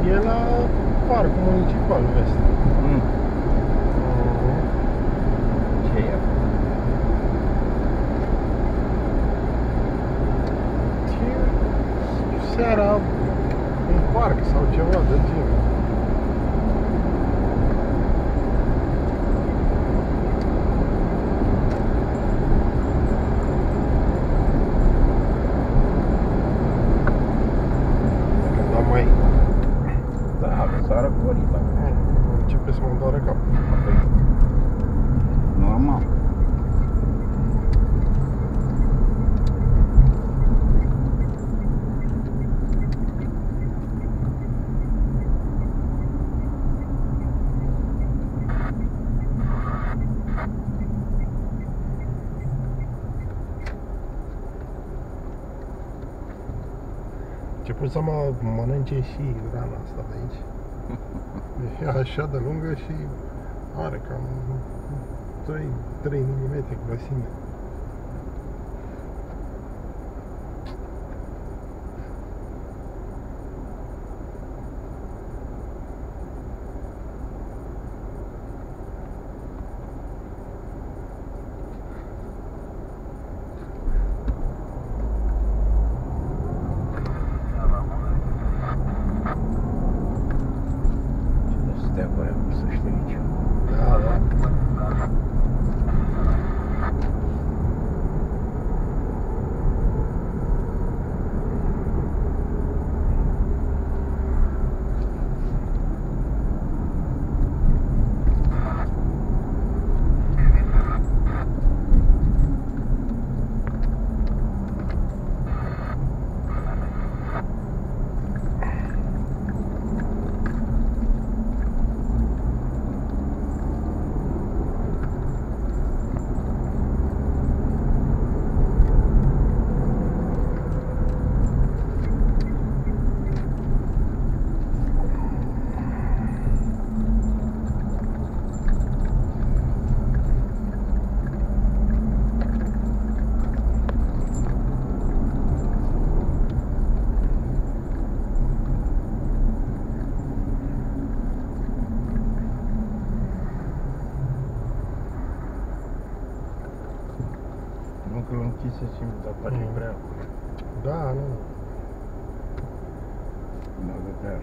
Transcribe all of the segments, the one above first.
E la parcul municipal, vezi. Ce e acolo? Seara în parc sau ceva de genul. Da, s-a răcorit acum. Începe să mă doară capul. Normal. Început să mă mănânce și rana asta de aici. E așa de lungă și are cam 3 mm grăsime. De acolo să știu aici. Da, da. Nu că l-am închis să simt, dar face prea. Da, nu. Nu avea prea.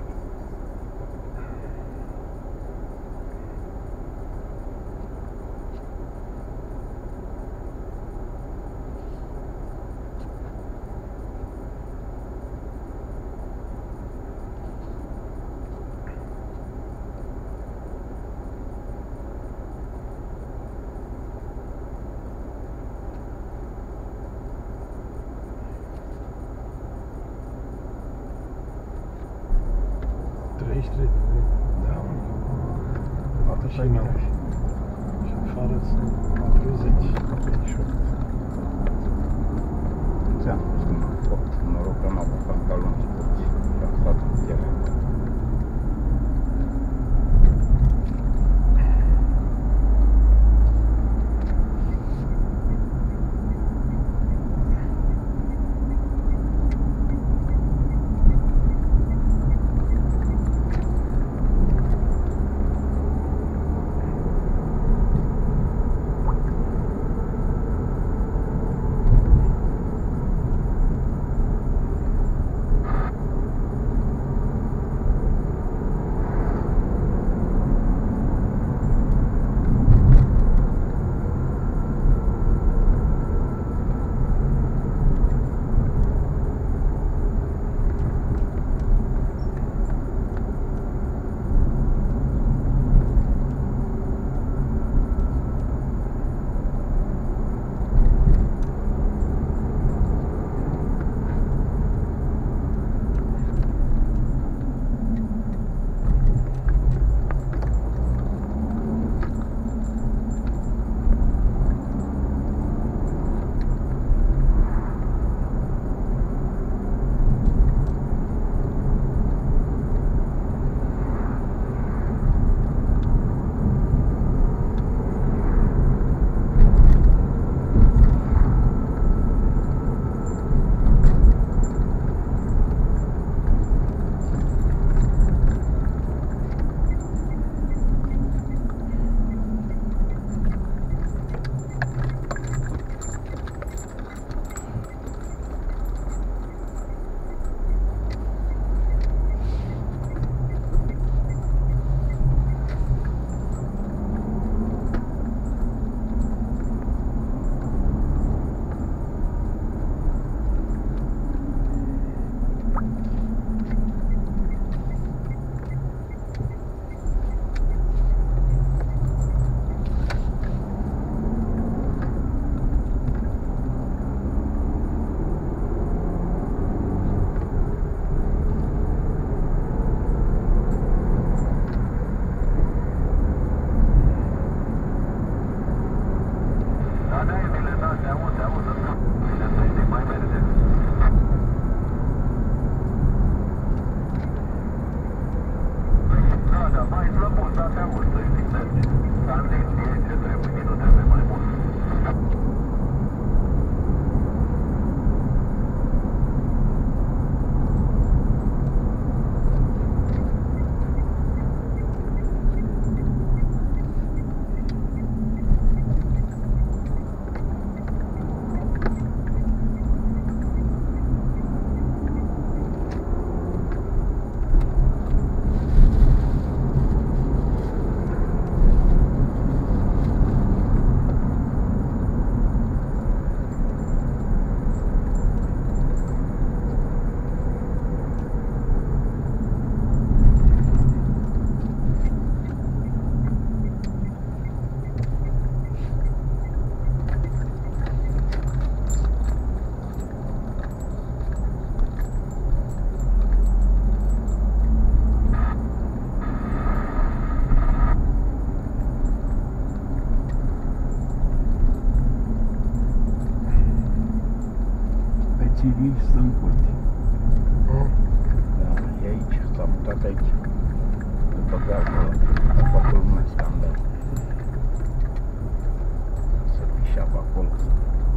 Da, Atât și nu. Și afară sunt 40, 38. Ți-am spus că m-am făcut. Noroc că am avut pantaloni sportivi și am stat cu piele. Velocidade mult 27. Atenție ce trebuie minute de mai mult. Civil stă în curte. Mm. Da, e aici, s-a mutat aici. După gardul a făcut lumea scandal. Să pișea pe acolo.